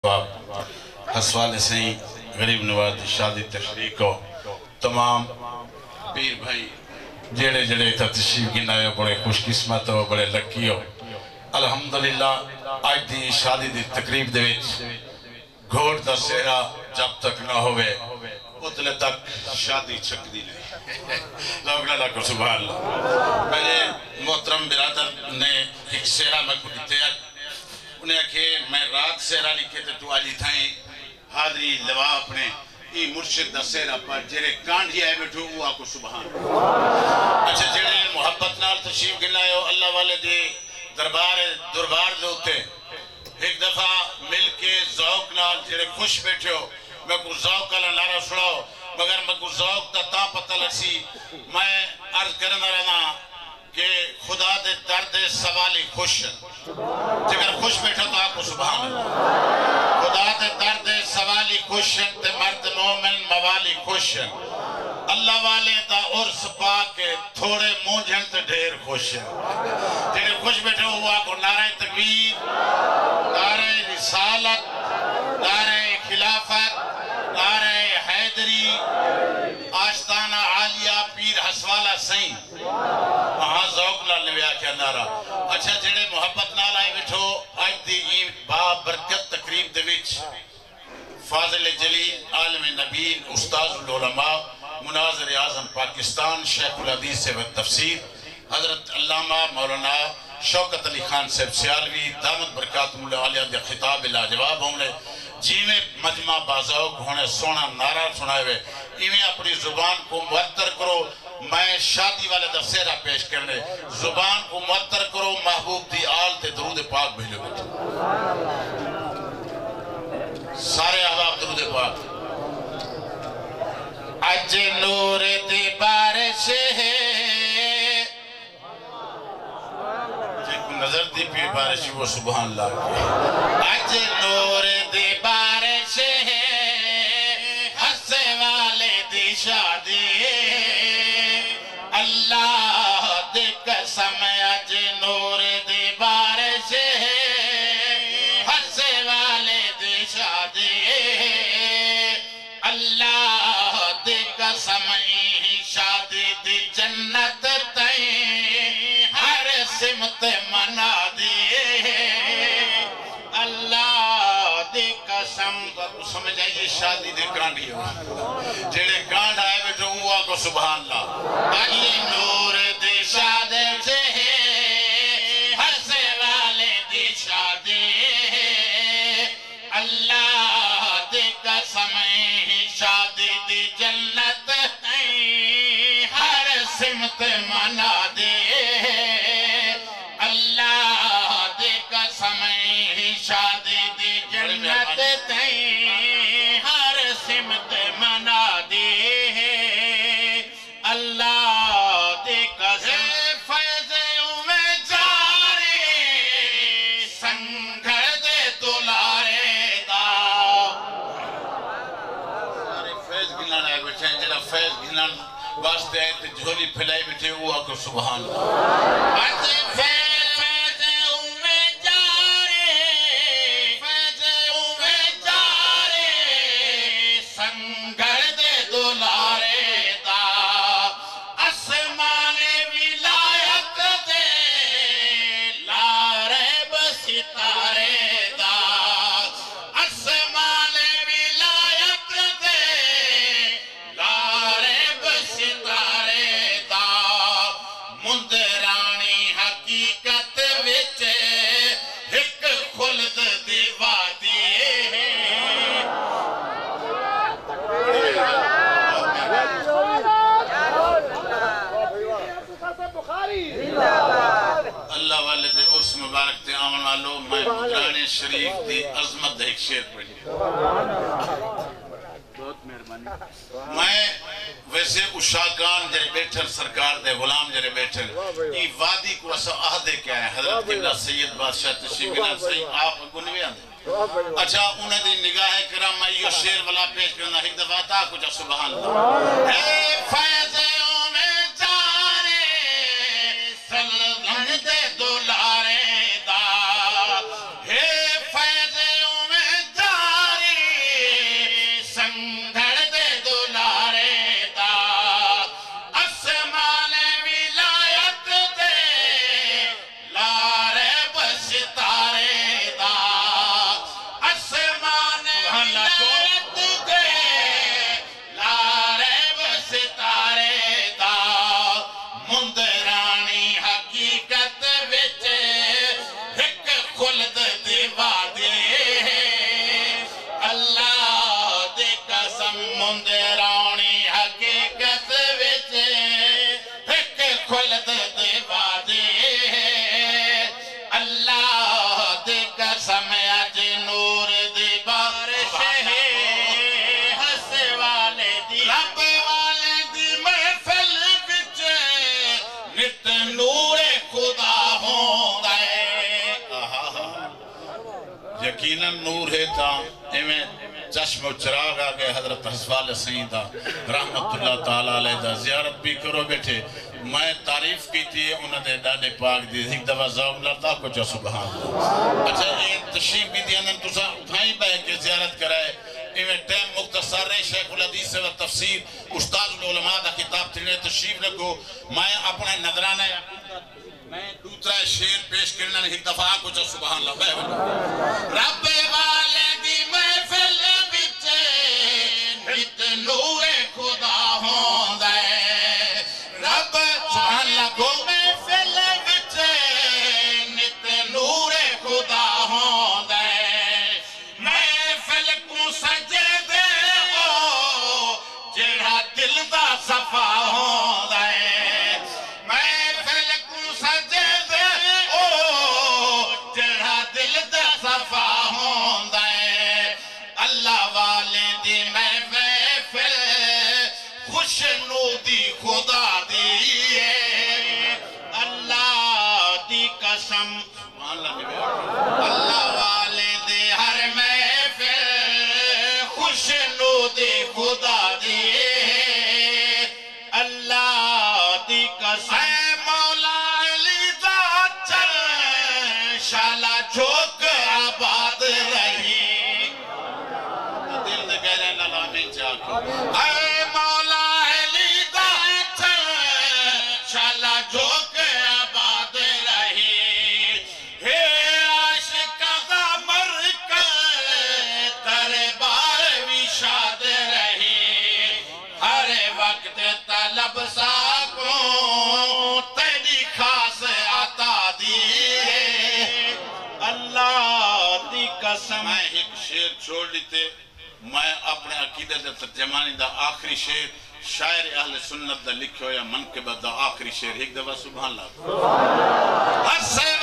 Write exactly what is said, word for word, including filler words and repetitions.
حسوال سے غریب نواز شادی تشریق کو تمام پیر بھائی جڑے جڑے تا تشریف گنائے بڑے خوش قسمت ہو بڑے لکی ہو الحمدللہ آج دی شادی دی تقریب دے وچ گھوڑ دا سہرا جب تک نہ ہوئے اتلے تک شادی چھک دی نہیں لوگ نہ لکھو سبحان اللہ پہلے محترم برادر نے ایک سہرا میں کو دیتے ہیں انہیں کہ میں رات سہرا لکھے تھے تو آجی تھائیں حاضری لوا اپنے ای مرشد دا سہرا پر جرے کانڈی آئے بیٹھو وہ آکو سبحان اچھا جڑے محبت نال تشریف گنائے ہو اللہ والے دے دربار دربار دے ہوتے ایک دفعہ مل کے ذوق نال جڑے خوش بیٹھے ہو میں کو ذوق کا نعرہ سناؤ مگر میں کو ذوق دا تا پتہ لگسی میں عرض کرنا رہنا کہ خدا دے درد سوالی خوش جگر خوش بیٹھا تو آپ کو سبحان اللہ خدا دے درد سوالی خوش تے مرد مومن موالی خوش اللہ والے دا عرص پاکے تھوڑے مونجھن تے ڈھیر خوش جگر خوش بیٹھا ہوا کو نعرہ تکبیر نعرہ رسالت نعرہ خلافت نعرہ حیدری آشتانہ عالیہ پیر حسوالہ سین وہاں ذوق نال نویا کیا نعرہ اچھا جڑے محبت نال آئے بیٹھو آج دی یہ با برکت تقریب دے وچ فاضل جلیل عالم نبین استاذ العلماء مناظر اعظم پاکستان شیخ الحدیث سے تفسیر حضرت علامہ مولانا شوکت علی خان صاحب سیالوی دامت برکاتم اللہ علیہ دے خطاب لاجواب ہونے جیویں مجمع بازاؤک ہونے سونا نعرہ سنائے ہوئے ایویں اپنی زبان کو معطر کرو میں شادی والے دفسیرہ پیش کرنے زبان کو معطر کرو محبوب دی آل تے درود پاک بھیجو بیٹھے سارے احباب درود پاک اج نور دی بارش ہے نظر دی پی بارش وہ سبحان اللہ کی اج نور دی بارش ہے ہنسے والے دی شادی اللہ دی قسم اج نور دی بارش ہے ہنسے والے دی شادی اللہ دی قسم شادی دی جنت تائیں ہر سمت منا دی اللہ دی قسم سمجھائیے شادی دی کانڈی ہو جڑے کانڈ آئے بیٹھو ہوا کو سبحان اللہ آئیے نور دی شادی سے ہنسے والے دی شادی اللہ دی قسم شادی دی جنت ہر سمت منا دے اللہ دے قسم شادی دی جنت ہر سمت منا دے اللہ دے قسم فیض میں جارے سنگھر دے دولارے دا سارے فیض گنان آئے بیٹھے ہیں جنہا فیض گنان واسطے آئے تھے جھولی پھیلائی بیٹھے ہوا کو سبحان اللہ آج فیض فیض میں جارے فیض میں جارے سنگھر دے دولارے دا اسمان ولایت دے لارے بستارے دا اسمان ولایت دے لارے بستارے دا مندرانی حقیقت وچ ایک خلد دی وادی اللہ والے دے اس مبارک تے آمن والو میں قرآن شریف دی عظمت ایک شیر پڑھی بہت مہربانی میں ویسے اشاکان جرے بیٹھل سرکار دے غلام جرے بیٹھل یہ وادی کو اسا عہدے کیا ہے حضرت قبلہ سید بادشاہ تشریف گناہ صحیح آپ گنوے آندے اچھا انہیں دی نگاہ کرام میں یہ شیر والا پیش کرنا ایک دفعہ تا کچھ سبحان اللہ اے فیض میں جارے سلطن دے دولارے دا اے فیض میں جارے धुंद रावणी हकीकत विच एक खुलद दे वादे अल्लाह दे कसम अज नूर दी बारिश है हंसे वाले दी रब वाले दी महफिल विच नित नूर खुदा होंदा है यकीनन नूर है ता इवें चश्म चिराग आ गए हजरत हसवाल सईद दा रहमतुल्लाह ताला अलैह दा ज़ियारत भी करो बैठे मैं तारीफ की थी उन्होंने डाडे पाक दी एक दफा ज़ौक़ लता को जो सुभान अल्लाह अच्छा ये तशरीफ भी दी अंदर तुसा उठाई बह के ज़ियारत कराए इवें टाइम मुख्तसर है शेखुल हदीस व तफसीर उस्ताद उलमा दा किताब तिने तशरीफ रखो मैं अपने नजराने मैं दूसरा शेर पेश करना एक दफा को जो सुभान अल्लाह बह रब वाले दी महफिल विच नित नूर खुदा होंदा है रब सुभान अल्लाह को महफिल विच नित नूर खुदा होंदा है महफिल को सजदे ओ जेड़ा दिल दा सफा होंदा है महफिल को सजदे ओ जेड़ा दिल दा सफा होंदा है अल्लाह वाले दी महफिल खुशनुदी खुदा दी है अल्लाह दी कसम अल्लाह वाले दी हर महफिल खुशनुदी खुदा दी है अल्लाह दी कसम मौला अली दा चल शाला झोंक आबाद रही दिल दे गहरे नलाने जाको ऐ मौला अली दा चल शाला झोंक आबाद रही हे आशिका दा मरकज़ दरबार विशाद रही हर वक्त तलब साको तेरी खास अता दी है अल्लाह दी कसम मैं एक शेर छोड़ लेते मैं अपने अकीदे दा तर्जमानी दा आखिरी शेर शायर अहले सुन्नत दा लिखो या मनक़िबत दा आखिरी शेर एक दफा सुभान अल्लाह